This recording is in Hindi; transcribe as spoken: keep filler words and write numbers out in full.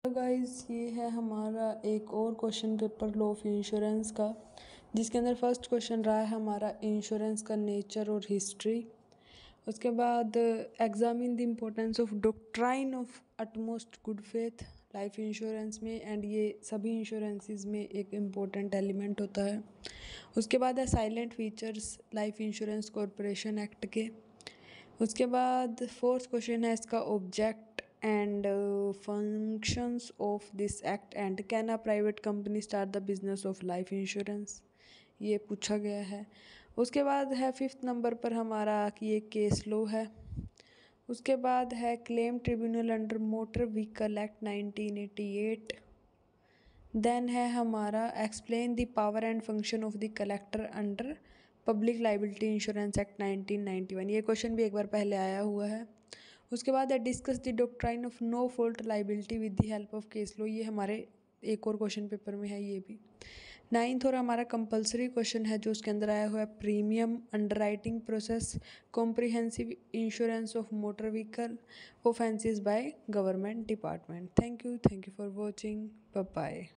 गाइस, ये है हमारा एक और question paper law of insurance का, जिसके अंदर फर्स्ट क्वेश्चन रहा है हमारा इंश्योरेंस का नेचर और हिस्ट्री। उसके बाद examine the importance of doctrine of utmost good faith life insurance में, एंड ये सभी इंश्योरेंसेस में एक इम्पोर्टेंट एलिमेंट होता है। उसके बाद है salient features life insurance corporation act के। उसके बाद फोर्थ क्वेश्चन है इसका object and uh, functions of this act and can a private company start the business of life insurance, ये पूछा गया है। उसके बाद है फिफ्थ नंबर पर हमारा कि ये केस लो है। उसके बाद है claim tribunal under motor vehicle act nineteen eighty eight. Then है हमारा explain the power and function of the collector under public liability insurance act nineteen ninety one, ये क्वेश्चन भी एक बार पहले आया हुआ है। उसके बाद है discuss the doctrine of no fault liability with the help of case law, ये हमारे एक और क्वेश्चन पेपर में है ये भी। नाइन्थ और हमारा कंपलसरी क्वेश्चन है जो उसके अंदर आया हुआ है premium underwriting process comprehensive insurance of motor vehicle offences by government department. Thank you thank you for watching, bye bye.